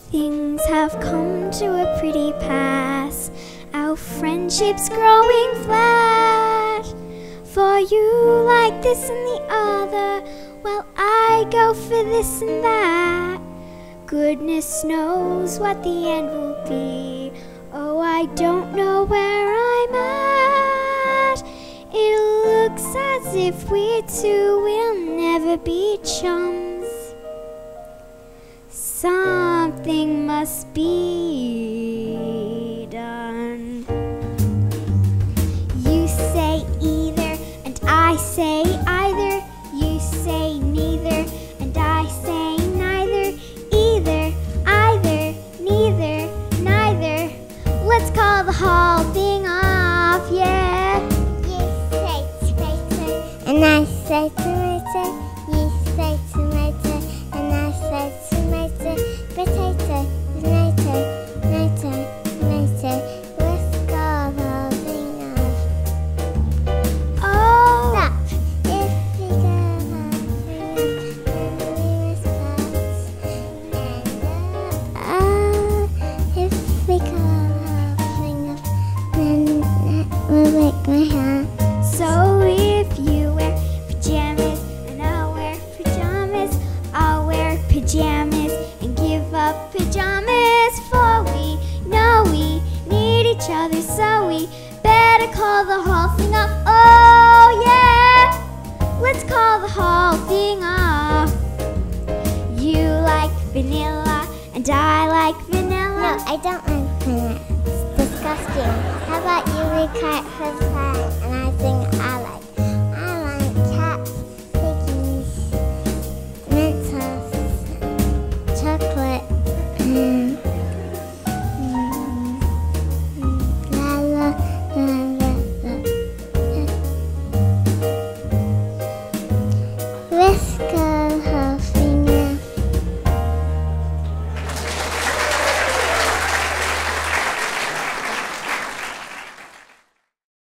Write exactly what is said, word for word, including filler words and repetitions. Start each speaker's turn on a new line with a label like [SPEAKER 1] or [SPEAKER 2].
[SPEAKER 1] Things have come to a pretty pass. Our friendship's growing flat. For you like this and the other, while I go for this and that. Goodness knows what the end will be. Oh, I don't know where I'm at. It looks as if we two will never be chums. Something must be done. You say either, and I say either. You say neither, and I say neither. Either, either, neither, neither. Let's call the whole thing off, yeah.
[SPEAKER 2] You say tomato, and I say tomato. You say tomato, and I say tomato. Potato, tomato, tomato, tomato. Let's call the whole thing off.
[SPEAKER 1] Oh,
[SPEAKER 2] Stop. If we go the whole thing off, then we must pass. And uh, if we go the whole thing off, then that will make my hair.
[SPEAKER 1] so if you wear pajamas and I'll wear pajamas, I'll wear pajamas and give up pajamas. For we know we need each other, so we better call the whole thing off. Oh yeah, let's call the whole thing off. You like vanilla and I like
[SPEAKER 2] No,
[SPEAKER 1] vanilla.
[SPEAKER 2] I don't like peanut. It's disgusting. How about you recut for fun and I sing